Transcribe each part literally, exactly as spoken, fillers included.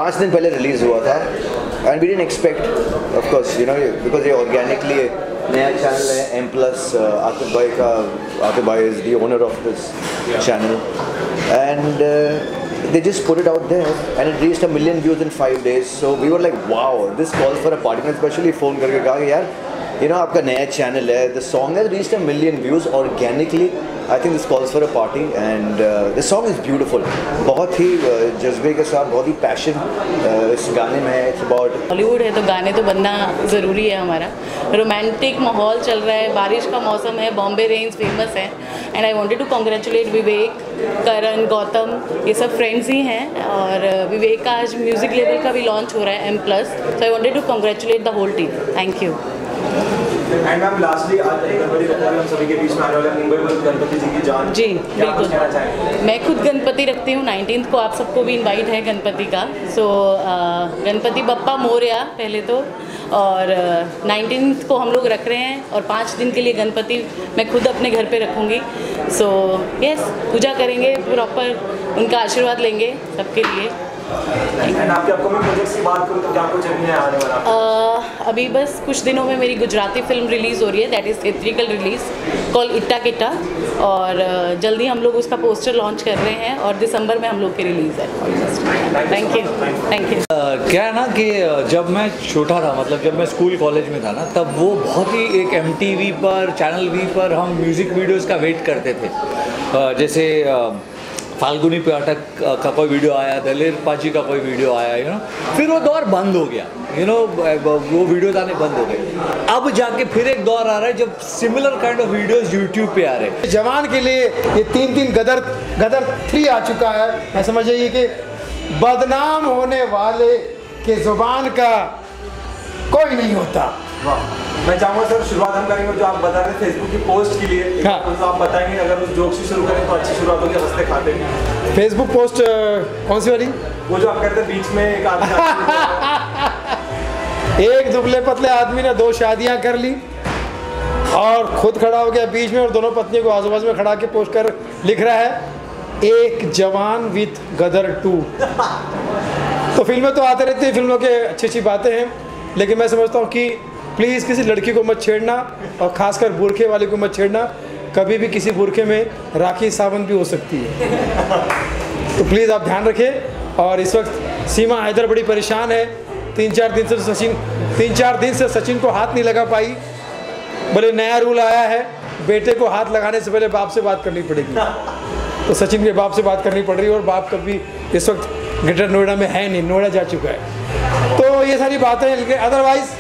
पाँच दिन पहले रिलीज़ हुआ था and we didn't expect of course you know because ये ऑर्गेनिकली नया चैनल है एम प्लस आतिफ भाई का आतिफ भाई is the owner of this channel and they just put it out there and it reached a million views in five days. So we were like, wow, this calls for a party. मैंने specially phone करके कहा कि यार, you know आपका नया channel है, the song has reached a million views organically. I think this calls for a party and uh, the song is beautiful. बहुत ही जज्बे के साथ, बहुत ही passion uh, इस गाने में है. It's about बॉलीवुड है तो गाने तो बनना ज़रूरी है हमारा. रोमांटिक माहौल चल रहा है, बारिश का मौसम है, बॉम्बे रेंज फेमस है and I wanted to congratulate Vivek, Karan, Gautam, ये सब फ्रेंड्स ही हैं और विवेक का आज म्यूज़िक लेवल का भी लॉन्च हो रहा है M plus. So I wanted to congratulate the whole team. Thank you. And ma'am lastly आज गणपति बप्पा हम सभी के बीच में आने वाले मुंबई में गणपति जी की जान. जी बिल्कुल. मैं खुद गणपति रखती हूँ. नाइनटीन्थ को आप सबको भी इनवाइट है गणपति का. सो so, गणपति बप्पा मोरया पहले तो, और नाइनटीन्थ को हम लोग रख रहे हैं और पाँच दिन के लिए गणपति मैं खुद अपने घर पे रखूँगी. सो so, यस yes, पूजा करेंगे, प्रॉपर उनका आशीर्वाद लेंगे सबके लिए. एंड आपके अपकमिंग प्रोजेक्ट्स की बात करूँ तो क्या कुछ अभी है आने वाला? uh, अभी बस कुछ दिनों में मेरी गुजराती फिल्म रिलीज़ हो रही है, दैट इज़ थिएट्रिकल रिलीज कॉल इट्टा किट्टा, और uh, जल्दी हम लोग उसका पोस्टर लॉन्च कर रहे हैं और दिसंबर में हम लोग की रिलीज़ है. Thank you. Thank you. क्या है ना कि जब मैं छोटा था, मतलब जब मैं स्कूल कॉलेज में था ना, तब वो बहुत ही एक एम टी वी पर, चैनल वी पर हम म्यूज़िक वीडियोज़ का वेट करते थे. uh, जैसे uh, फाल्गुनी पाठक का कोई वीडियो आया, दलेर पाजी का कोई वीडियो आया, यू नो, फिर वो दौर बंद हो गया, यू नो, वो वीडियोज आने बंद हो गए. अब जाके फिर एक दौर आ रहा है जब similar kind of videos YouTube पे आ रहे हैं. जवान के लिए ये तीन तीन गदर गदर थ्री आ चुका है. मैं समझ जाइए कि बदनाम होने वाले के जुबान का कोई नहीं होता. मैं चाहूँगा सर शुरुआत हम करेंगे जो आप बता रहे थे फेसबुक की पोस्ट के लिए. हाँ. तो आप बताएंगे अगर उस जोक से शुरू करें तो अच्छी शुरुआत होगी, हंसते खाते. फेसबुक पोस्ट कौन सी वाली? वो जो आप कहते हैं बीच में एक आदमी एक दुबले पतले आदमी ने दो शादियां कर ली और खुद खड़ा हो गया बीच में और दोनों पत्नियों को आजू बाजू में खड़ा के पोस्ट कर लिख रहा है एक जवान विथ गदर टू. तो फिल्में तो आते रहती है, फिल्मों के अच्छी अच्छी बातें हैं, लेकिन मैं समझता हूँ कि प्लीज़ किसी लड़की को मत छेड़ना और ख़ासकर बुरखे वाले को मत छेड़ना. कभी भी किसी बुरखे में राखी सावन भी हो सकती है. तो प्लीज़ आप ध्यान रखें. और इस वक्त सीमा हैदर बड़ी परेशान है. तीन चार दिन से सचिन तीन चार दिन से सचिन को हाथ नहीं लगा पाई. बोले नया रूल आया है, बेटे को हाथ लगाने से पहले बाप से बात करनी पड़ेगी. तो सचिन के बाप से बात करनी पड़ रही है और बाप कभी इस वक्त ग्रेटर नोएडा में है नहीं, नोएडा जा चुका है. तो ये सारी बातें हैं, लेकिन अदरवाइज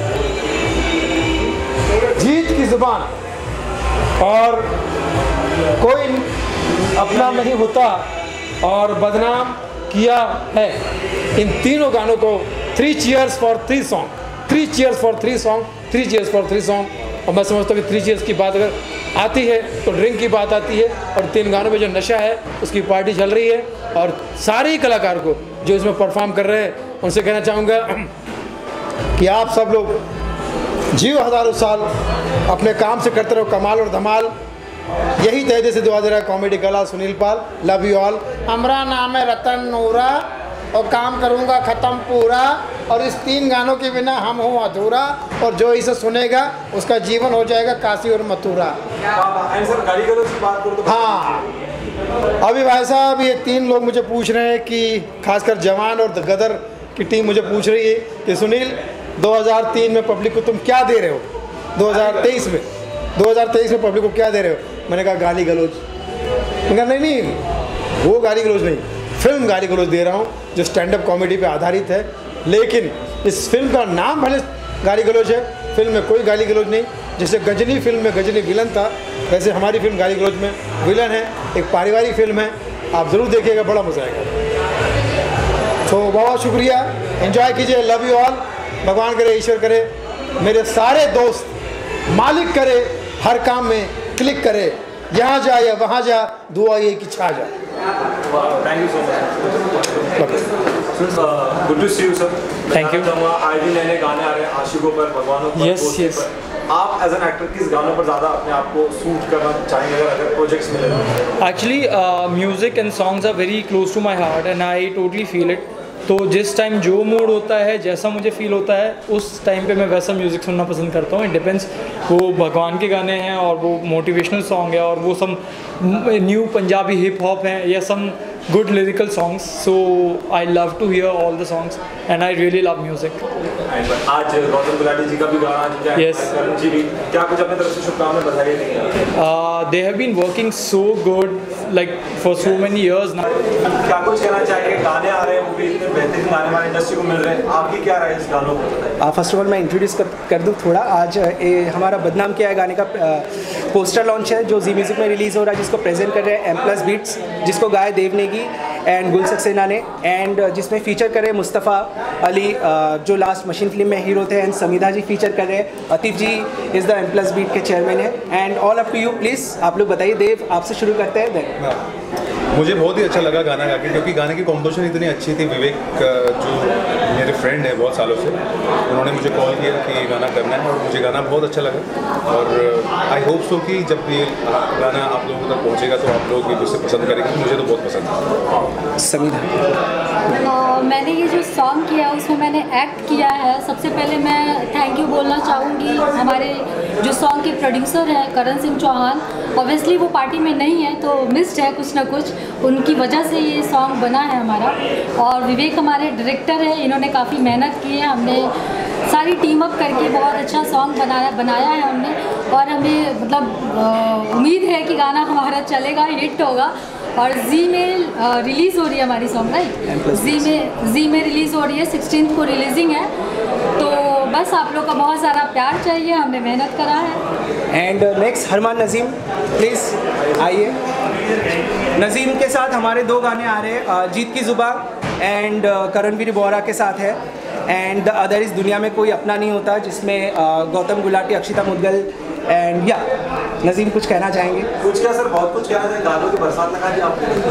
जीत की जुबान और कोई अपना नहीं होता और बदनाम किया है. इन तीनों गानों को three cheers for three song, three cheers for three song, three cheers for three song. और मैं समझता हूँ कि थ्री चीयर्स की बात अगर आती है तो ड्रिंक की बात आती है, और तीन गानों में जो नशा है उसकी पार्टी चल रही है. और सारे ही कलाकार को जो इसमें परफॉर्म कर रहे हैं उनसे कहना चाहूँगा कि आप सब लोग जियो हज़ारों साल, अपने काम से करते रहो कमाल और धमाल. यही तहदे से दुआ दे रहा है कॉमेडी कला Sunil Pal. Love you all. हमारा नाम है रतन नूरा और काम करूँगा ख़त्म पूरा, और इस तीन गानों के बिना हम हूँ अधूरा, और जो इसे सुनेगा उसका जीवन हो जाएगा काशी और मथुरा. हाँ, अभी भाई साहब ये तीन लोग मुझे पूछ रहे हैं कि खासकर जवान और गदर की टीम मुझे पूछ रही है कि सुनील दो हज़ार तीन में पब्लिक को तुम क्या दे रहे हो, दो हज़ार तेईस में दो हज़ार तेईस में पब्लिक को क्या दे रहे हो. मैंने कहा गाली गलौज. मैंने कहा नहीं नहीं वो गाली गलौज नहीं, फिल्म गाली गलौज दे रहा हूँ जो स्टैंड अप कॉमेडी पे आधारित है. लेकिन इस फिल्म का नाम भले गाली गलौज है, फिल्म में कोई गाली गलौज नहीं. जैसे गजनी फिल्म में गजनी विलन था, वैसे हमारी फिल्म गाली गलौज में विलन है. एक पारिवारिक फिल्म है, आप ज़रूर देखिएगा, बड़ा मज़ा आएगा. तो बहुत शुक्रिया, एंजॉय कीजिए. Love you all. भगवान करे, ईश्वर करे, मेरे सारे दोस्त मालिक करे, हर काम में क्लिक करे, यहाँ जा या वहाँ जा, दुआ ये कि छा जा. Thank you so much. Good to see you sir. Thank you. आज भी नए नए गाने आ रहे हैं आशिकों पर, भगवानों पर. Yes yes. आप एज एन एक्टर किस गानों पर ज़्यादा अपने आप को सूट करना चाहेंगे अगर अगर प्रोजेक्ट्स मिले? Actually, uh, music and songs are very close to my heart, and I totally feel it. तो जिस टाइम जो मूड होता है, जैसा मुझे फील होता है, उस टाइम पे मैं वैसा म्यूज़िक सुनना पसंद करता हूँ। इट डिपेंड्स, वो भगवान के गाने हैं और वो मोटिवेशनल सॉन्ग है और वो some new Punjabi hip hop हैं या सम good lyrical songs, so I love to hear all the songs and I really love music. आज गौतम गुलाटी जी का भी गाना आ चुका है। Yes. करण जी भी, क्या कुछ अपने तरफ से शुभकामनाएं बधाई देंगे? Uh, they have been working so good like for so many years now. क्या कुछ कहना चाहेंगे? गाने आ रहे हैं, वो भी इतने बेहतरीन गाने हमारे इंडस्ट्री को मिल रहे हैं, आपकी क्या राय है इस गानों पर? फर्स्ट ऑफ ऑल मैं इंट्रोड्यूस कर, कर दूँ थोड़ा। आज ए, हमारा बदनाम किया है गाने का पोस्टर लॉन्च है जो जी म्यूजिक में रिलीज़ हो रहा है, जिसको प्रेजेंट कर रहे हैं एम प्लस बीट्स, जिसको गाया देव नेगी एंड गुल सक्सेना ने, एंड जिसमें फीचर कर रहे हैं मुस्तफ़ा अली जो लास्ट मशीन फिल्म में हीरो थे, एंड समीधा जी फीचर कर रहे हैं। Atif ji is the M plus beat के चेयरमैन है, and all up to you. Please आप लोग बताइए। देव, आपसे शुरू करते हैं। देव, मुझे बहुत ही अच्छा लगा गाना गा के, क्योंकि गाने की कॉम्पोजिशन इतनी अच्छी थी। विवेक जो मेरे फ्रेंड है बहुत सालों से, उन्होंने मुझे कॉल किया कि गाना करना है और मुझे गाना बहुत अच्छा लगा। और आई होप सो कि जब ये गाना आप लोगों तक पहुंचेगा तो आप लोग भी उसे पसंद करेंगे। मुझे तो बहुत पसंद है। समीधा, मैंने ये जो सॉन्ग किया उसमें मैंने एक्ट किया है। सबसे पहले मैं थैंक यू बोलना चाहूँगी हमारे जो सॉन्ग के प्रोड्यूसर हैं करण सिंह चौहान। ऑब्वियसली वो पार्टी में नहीं है तो मिस्ड है कुछ ना कुछ, उनकी वजह से ये सॉन्ग बना है हमारा। और विवेक हमारे डायरेक्टर है, इन्होंने काफ़ी मेहनत की है। हमने सारी टीम अप करके बहुत अच्छा सॉन्ग बनाया बनाया है हमने, और हमें मतलब उम्मीद है कि गाना हमारा चलेगा, हिट होगा। और जी में रिलीज़ हो रही है हमारी सॉन्ग, राइट? जी में जी में रिलीज़ हो रही है, सिक्सटीन को रिलीजिंग है। तो बस आप लोग का बहुत सारा प्यार चाहिए, हमने मेहनत करा है। And next Harman Nazim, please आइए। नज़ीम के साथ हमारे दो गाने आ रहे हैं, जीत की ज़ुबान एंड करणवीर बोहरा के साथ है, एंड द अदर इज़ दुनिया में कोई अपना नहीं होता, जिसमें गौतम गुलाटी, अक्षिता मुदगल एंड या नज़ीम कुछ कहना चाहेंगे? कुछ क्या सर, बहुत कुछ कहना चाहेंगे। गानों की बरसात लगा दी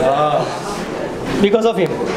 आपने। बिकॉज ऑफ हिम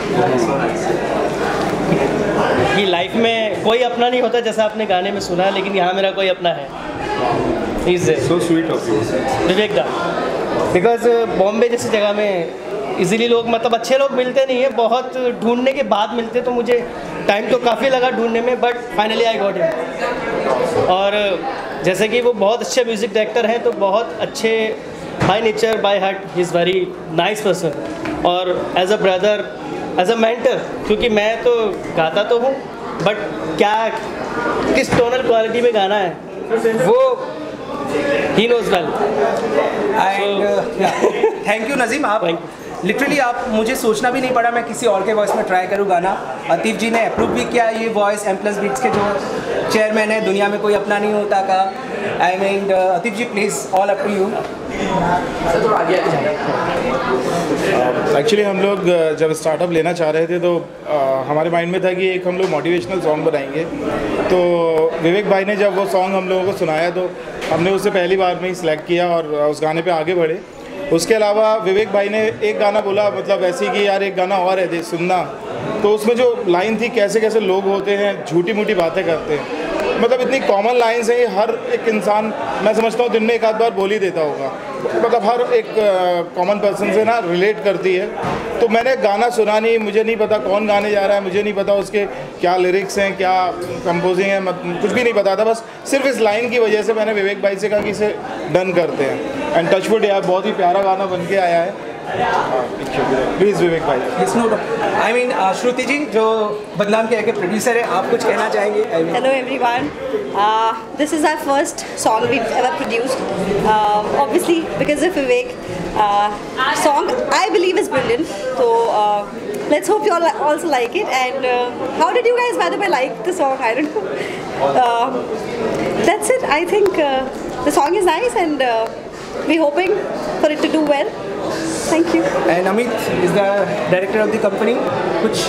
कि लाइफ में कोई अपना नहीं होता, जैसा आपने गाने में सुना, लेकिन यहाँ मेरा कोई अपना है। Is so sweet of you Vivek da. Because Bombay जैसी जगह में इजीली लोग मतलब अच्छे लोग मिलते नहीं है, बहुत ढूंढने के बाद मिलते, तो मुझे टाइम तो काफ़ी लगा ढूंढने में, but finally I got him. और जैसे कि वो बहुत अच्छे म्यूज़िक डायरेक्टर हैं, तो बहुत अच्छे by nature by heart he is very nice person. और as a brother, as a mentor, क्योंकि मैं तो गाता तो हूँ, बट क्या किस टोनल क्वालिटी में गाना है वो he knows well. Thank you Nazim. आप लिटरली आप मुझे सोचना भी नहीं पड़ा, मैं किसी और के वॉइस में ट्राई करूँ गाना। अतीफ जी ने अप्रूव भी किया ये वॉइस, एम प्लस बीट्स के जो चेयरमैन है, दुनिया में कोई अपना नहीं होता का। I mean Atif ji please, all up to you. Actually हम लोग जब स्टार्टअप लेना चाह रहे थे तो आ, हमारे माइंड में था कि एक हम लोग मोटिवेशनल सॉन्ग बनाएंगे। तो विवेक भाई ने जब वो सॉन्ग हम लोगों को सुनाया तो हमने उसे पहली बार में ही सिलेक्ट किया और उस गाने पे आगे बढ़े। उसके अलावा विवेक भाई ने एक गाना बोला, मतलब ऐसे ही कि यार एक गाना और है दे सुनना, तो उसमें जो लाइन थी, कैसे कैसे लोग होते हैं झूठी मूठी बातें करते हैं, मतलब इतनी कॉमन लाइन्स हैं, हर एक इंसान मैं समझता हूँ दिन में एक आध बार बोल ही देता होगा, मतलब हर एक कॉमन पर्सन से ना रिलेट करती है। तो मैंने गाना सुना नहीं, मुझे नहीं पता कौन गाने जा रहा है, मुझे नहीं पता उसके क्या लिरिक्स हैं, क्या कंपोजिंग है, कुछ भी नहीं पता था। बस सिर्फ इस लाइन की वजह से मैंने विवेक भाई से कहा कि इसे डन करते हैं, एंड टचवुड यार बहुत ही प्यारा गाना बन के आया है। प्लीज़ विवेक भाई। Yes no I mean Shruti ji जो बदनाम के आगे प्रोड्यूसर है, आप कुछ कहना चाहेंगे? Hello everyone, this is our first song we ever produced, obviously because of Vivek. Song I believe is brilliant, तो let's hope you all also like it. And uh, how did you guys by the way like the song? I don't know. Uh, that's it. I think uh, the song is nice, and uh, we're hoping for it to do well. Thank you. And Amit is the director of the company. Kuch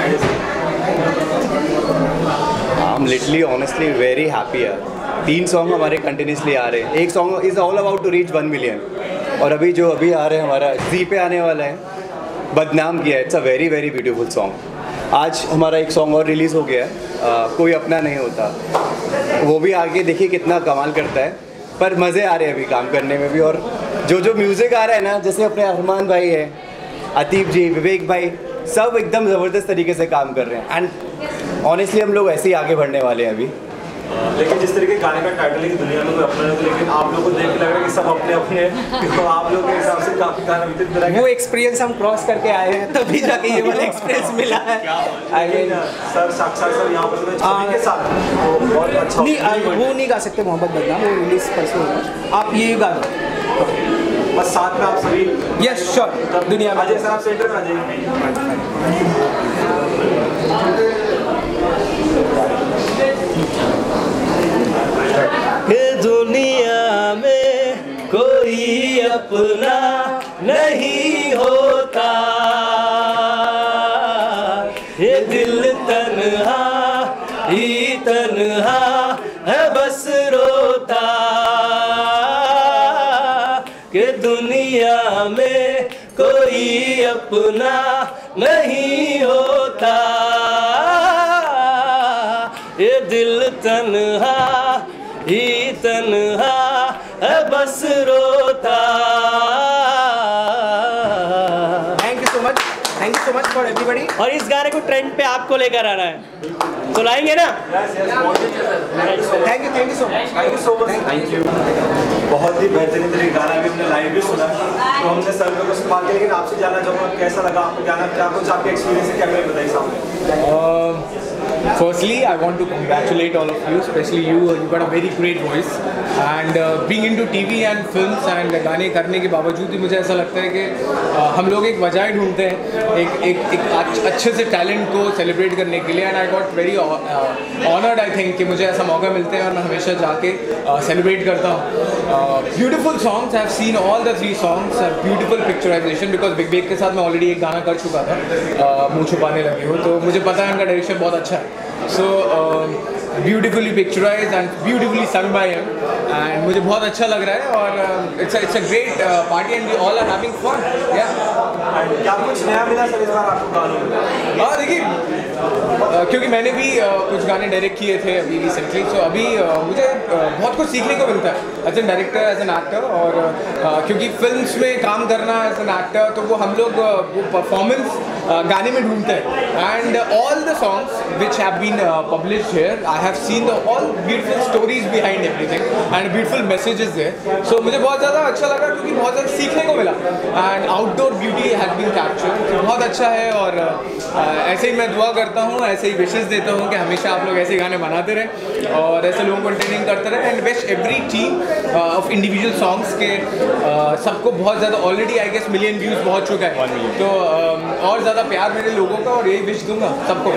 I'm literally honestly very happy है। तीन song हमारे continuously आ रहे हैं। एक song is all about to reach one million, और अभी जो अभी आ रहे हैं हमारा जी पे आने वाला है, बदनाम किया है। It's a very very beautiful song. आज हमारा एक सॉन्ग और रिलीज़ हो गया है, आ, कोई अपना नहीं होता, वो भी आगे देखिए कितना कमाल करता है। पर मज़े आ रहे हैं अभी काम करने में भी, और जो जो म्यूज़िक आ रहा है ना, जैसे अपने अरमान भाई है, अतीफ जी, विवेक भाई, सब एकदम ज़बरदस्त तरीके से काम कर रहे हैं एंड ऑनेस्टली हम लोग ऐसे ही आगे बढ़ने वाले हैं अभी। लेकिन जिस तरीके गाने का टाइटल है कि दुनिया में कोई अपना नहीं, लेकिन आप लोगों को देख के लग रहा है कि सब अपने अपने हैं, तो आप लोगों के हिसाब से काफी गाना विचित्र तरह के वो एक्सपीरियंस हम क्रॉस करके आए हैं तभी जाके ये वाला एक्सपीरियंस मिला है। आई मीन सर साक्षात सर यहाँ पर तो छवि के साथ तो बहुत अच्छा नहीं आ, वो नहीं गा सकते मोहब्बत बदनाम, वो रिलीज परसों होगा, आप ये गा दो बस साथ में आप सभी। यस श्योर दुनिया में। अजय सर आप सेंटर में आ जाइए। दुनिया में कोई अपना नहीं होता, ये दिल तन्हा ही तन्हा है बस रोता, कि दुनिया में कोई अपना नहीं होता, ये दिल तन्हा ही तन्हा है बस रोता। Thank you so much, thank you so much for everybody. और इस गाने को ट्रेंड पे आपको लेकर आना है, तो लाएंगे ना? Thank you thank you so much, thank you so much, thank you. बहुत ही बेहतरीन तरीके गाना भी हमने लाइव भी सुना, तो हमने सर को सवाल किया, लेकिन आपसे जानना चाहूँगा कैसा लगा आपको गाना, क्या कुछ आपके एक्सपीरियंस है, कैमरे में बताइए सामने। Firstly, I want to congratulate all of you, especially you. You got a very great voice, and uh, being into T V and films and गाने करने के बावजूद भी मुझे ऐसा लगता है कि uh, हम लोग एक वजह ढूंढते हैं एक एक एक अच्छे से टैलेंट को सेलिब्रेट करने के लिए, and I got very honoured I think कि मुझे ऐसा मौका मिलता है और मैं हमेशा जाके सेलिब्रेट uh, करता हूँ। Beautiful songs, I have seen all the three songs, beautiful picturisation, because बिग बेग के साथ मैं ऑलरेडी एक गाना कर चुका था, uh, मुँह छुपाने लगे हो, तो मुझे पता है उनका डायरेक्शन बहुत अच्छा है। So um, beautifully picturized and beautifully sung by him, and मुझे बहुत अच्छा लग रहा है, और uh, it's a it's a great uh, party and we all are having fun. Yeah. क्या कुछ नया मिला सर इस बार आपको गानों में? हाँ देखिए, uh, क्योंकि मैंने भी uh, कुछ गाने डायरेक्ट किए थे अभी रिसेंटली, सो अभी uh, मुझे uh, बहुत कुछ सीखने को मिलता है as an director, as an actor, और uh, क्योंकि फिल्म्स में काम करना एज एन एक्टर तो वो हम लोग uh, वो परफॉर्मेंस uh, गाने में ढूंढते हैं, and all the songs which have been published here, I have seen the all beautiful stories behind everything and beautiful messages there, so मुझे बहुत ज़्यादा अच्छा लगा क्योंकि बहुत ज़्यादा सीखने को मिला, and outdoor beauty has been captured, तो बहुत अच्छा है। और uh, ऐसे ही मैं दुआ करता हूँ, ऐसे ही विशेस देता हूँ कि हमेशा आप लोग ऐसे गाने बनाते रहें और ऐसे लोगों को एंटरटेनिंग करते रहें, and wish every team of individual songs के uh, सबको बहुत ज़्यादा, already I guess million views पहुँच चुका है, तो uh, और ज़्यादा प्यार मेरे लोगों का, और यही विश दूंगा सबको।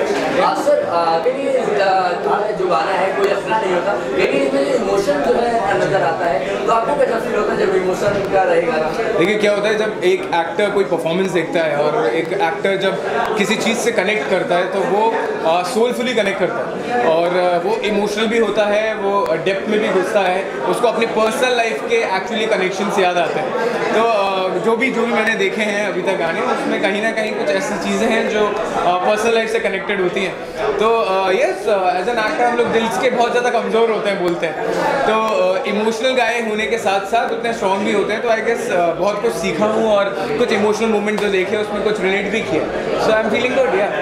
जो गाना है कोई अपना नहीं होता, लेकिन इसमें इमोशन जो है नजर आता है, तो आपको कैसा फील होता है जब इमोशन का रहेगा? देखिए क्या होता है, जब एक एक्टर कोई परफॉर्मेंस देखता है और एक एक्टर जब किसी चीज़ से कनेक्ट करता है तो वो सोलफुली कनेक्ट करता है, और uh, वो इमोशनल भी होता है, वो डेप्थ में भी घुसता है, उसको अपनी पर्सनल लाइफ के एक्चुअली कनेक्शन से याद आते हैं, तो uh, जो भी जो भी मैंने देखे हैं अभी तक गाने, उसमें कहीं ना कहीं कुछ ऐसी चीज़ें हैं जो पर्सनल uh, लाइफ से कनेक्टेड होती हैं, तो यस एज एन एक्टर हम लोग दिल के बहुत ज़्यादा कमज़ोर होते हैं बोलते हैं, तो इमोशनल गाए होने के साथ साथ उतने स्ट्रॉन्ग भी होते हैं, तो आई गेस बहुत कुछ सीखा हूँ और कुछ इमोशनल मोमेंट जो देखे उसमें कुछ रिलेट भी किया, so I am feeling good. Yeah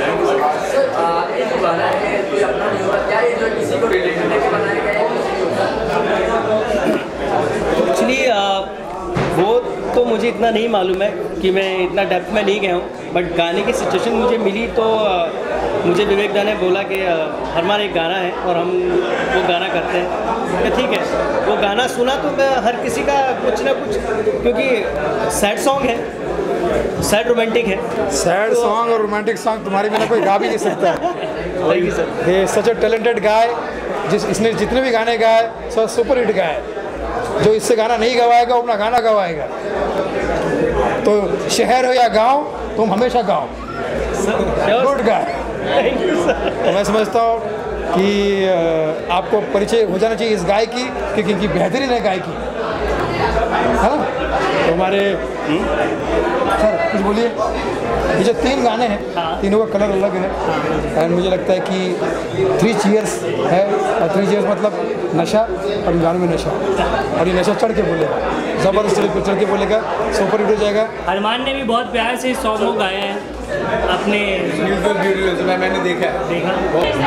actually वो तो मुझे इतना नहीं मालूम है कि मैं इतना डेप्थ में नहीं गया हूँ, बट गाने की सिचुएशन मुझे मिली तो मुझे विवेक दा ने बोला कि हमारा एक गाना है और हम वो गाना करते हैं, तो ठीक है। वो गाना सुना तो मैं हर किसी का कुछ ना कुछ, क्योंकि सैड सॉन्ग है, सैड रोमांटिक है, सैड सॉन्ग और रोमांटिक सॉन्ग तुम्हारे बिना कोई गा भी नहीं सकता है। Thank you sir. ये सच अ टैलेंटेड गाय, जिस इसने जितने भी गाने गाए सब सुपर हिट गाए, जो इससे गाना नहीं गवाएगा वो अपना गाना गवाएगा, तो शहर हो या गांव तुम हमेशा गाओ, good guy. Thank you sir. तो मैं समझता हूँ कि आपको परिचय हो जाना चाहिए इस गाय की, क्योंकि इनकी बेहतरीन है गायकी, है ना। तो हमारे सर कुछ बोलिए। ये जो तीन गाने हैं तीनों का कलर अलग है एंड मुझे लगता है कि थ्री चीयर्स है और थ्री चीयर्स मतलब नशा और इन गानों में नशा और ये नशा चढ़ के बोलेगा, ज़बरदस्त चढ़ चढ़ के बोलेगा, सुपर हिट हो जाएगा। अरमान ने भी बहुत प्यार से इस सॉन्ग को गाया है अपने म्यूजिकल वीडियोस में मैंने देखा है देखा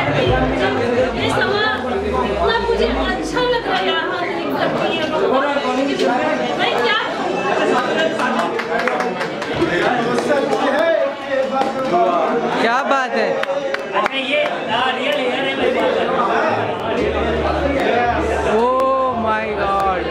मुझे अच्छा लग रहा है क्या बात है। अच्छा ये रियल हेयर है मेरी बात। Oh my god.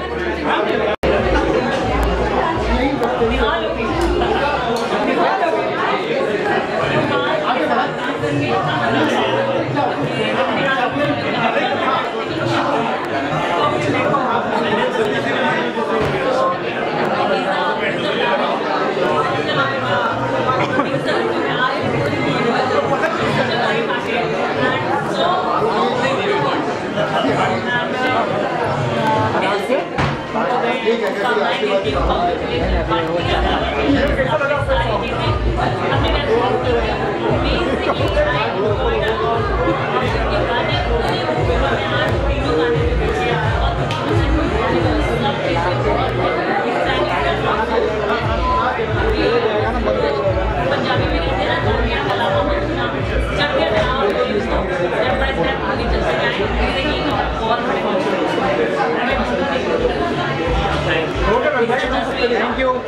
Thank you.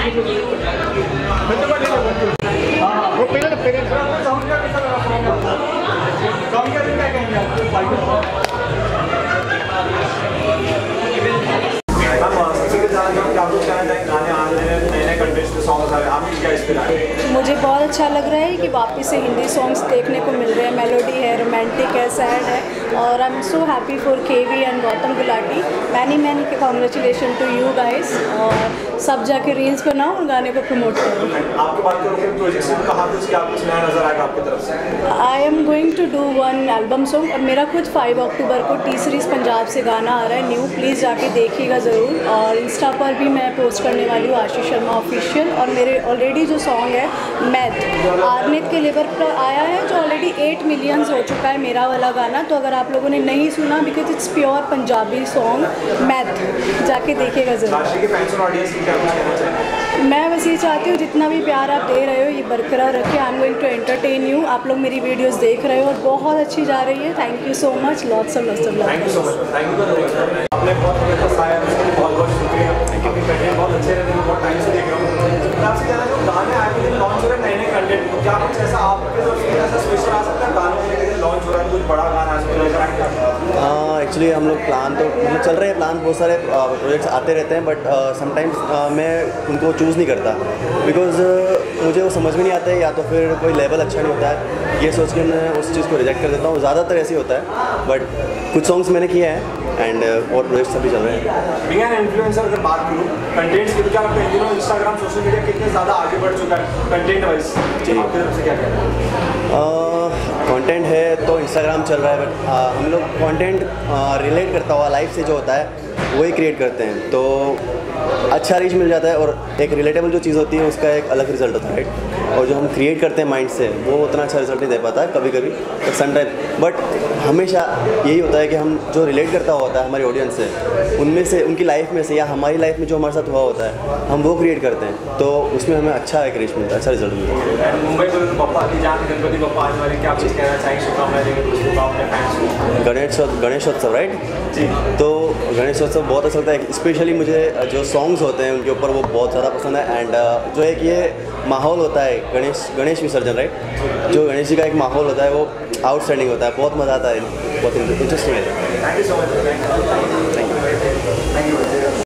वो पहले पहले मुझे बहुत अच्छा लग रहा है कि वापस से हिंदी सॉन्ग्स देखने को मिल रहे हैं। मेलोडी है, रोमांटिक है, सैड है और I am so happy for KV and Gautam Gulati. Many many के कॉन्ग्रेचुलेशन टू यू गाइस और सब जाके रील्स बनाओ और गाने को प्रमोट करो। आपकी बात करो कि प्रोजेक्ट से कहाँ कुछ क्या कुछ नया नजर आएगा आपकी तरफ से? I am going to do one album song और मेरा खुद फाइव अक्टूबर को टी सीरीज़ पंजाब से गाना आ रहा है न्यू, प्लीज़ जाके देखिएगा ज़रूर। और इंस्टा पर भी मैं पोस्ट करने वाली हूँ आशीष शर्मा ऑफिशियल। और मेरे ऑलरेडी जो सॉन्ग है मैथ आर्नेत के लेवल पर आया है जो ऑलरेडी एट मिलियंस हो चुका है मेरा वाला गाना। तो अगर आप लोगों ने नहीं सुना because it's pure Punjabi song मैथ, जाके देखिएगा ज़रूर। मैं बस ये चाहती हूँ जितना भी प्यार आप दे रहे हो ये बरकरार रखिए। I am going to entertain you. आप लोग मेरी वीडियोस देख रहे हो और बहुत अच्छी जा रही है। Thank you so much. Lots of lots of love. Thank you so much. Thank you. आपने बहुत अच्छा आया, बहुत बहुत शुक्रिया। क्योंकि कंटेंट बहुत अच्छे रहते हैं, बहुत टाइम से देख रहा हूँ। मैं आपसे कहना चाहूँ गाने आए दिन लॉन्च हो रहे हैं नए नए कंटेंट, क्या कुछ ऐसा आपके तरफ से ऐसा स्पेशल आ सकता है गानों के लिए लॉन्च हो रहा है कुछ बड़ा गाना आ सकता है? हाँ एक्चुअली हम लोग प्लान तो मतलब चल रहे हैं, प्लान बहुत सारे प्रोजेक्ट्स आते रहते हैं बट समटाइम्स मैं उनको चूज़ नहीं करता बिकॉज मुझे वो समझ में नहीं आता है या तो फिर कोई लेवल अच्छा नहीं होता है, ये सोच के मैं उस चीज़ को रिजेक्ट कर देता हूँ। ज़्यादातर ऐसे ही होता है बट कुछ सॉन्ग्स मैंने किए हैं एंड और प्रोजेक्ट्स अभी चल रहे हैं। बिग एन इन्फ्लुएंसर अगर बात करूँ कंटेंट्स की तो क्या लगता है इन दिनों इंस्टाग्राम सोशल मीडिया कितने ज़्यादा आगे बढ़ चुका है कंटेंट वाइज? जी आपकी तरफ से क्या कहना है? कंटेंट है तो इंस्टाग्राम चल रहा है बट हम लोग कंटेंट रिलेट करता हुआ लाइफ से जो होता है वही क्रिएट करते हैं तो अच्छा रीच मिल जाता है और एक रिलेटेबल जो चीज़ होती है उसका एक अलग रिजल्ट होता है राइट। और जो हम क्रिएट करते हैं माइंड से वो उतना अच्छा रिजल्ट नहीं दे पाता है कभी कभी सम टाइम, बट हमेशा यही होता है कि हम जो रिलेट करता होता है हमारी ऑडियंस से उनमें से उनकी लाइफ में से या हमारी लाइफ में जो हमारे साथ हुआ होता है हम वो क्रिएट करते हैं तो उसमें हमें अच्छा एक रीच मिलता है, अच्छा रिजल्ट मिलता है। मुंबई में बप्पा की जान गणपति बप्पा आने वाले, क्या कुछ कहना चाहिए शुभकामनाएं देंगे दोस्तों अपने फैंस को? गणेशोत्सव गणेशोत्सव राइट जी, तो गणेशोत्सव बहुत अच्छा लगता है। स्पेशली मुझे जो सॉन्ग्स होते हैं उनके ऊपर वो बहुत ज़्यादा पसंद है एंड जो एक ये माहौल होता है गणेश गणेश विसर्जन राइट, जो गणेश जी का एक माहौल होता है वो आउटस्टैंडिंग होता है, बहुत मज़ा आता है, बहुत इंटरेस्टिंग है। Thank you so much.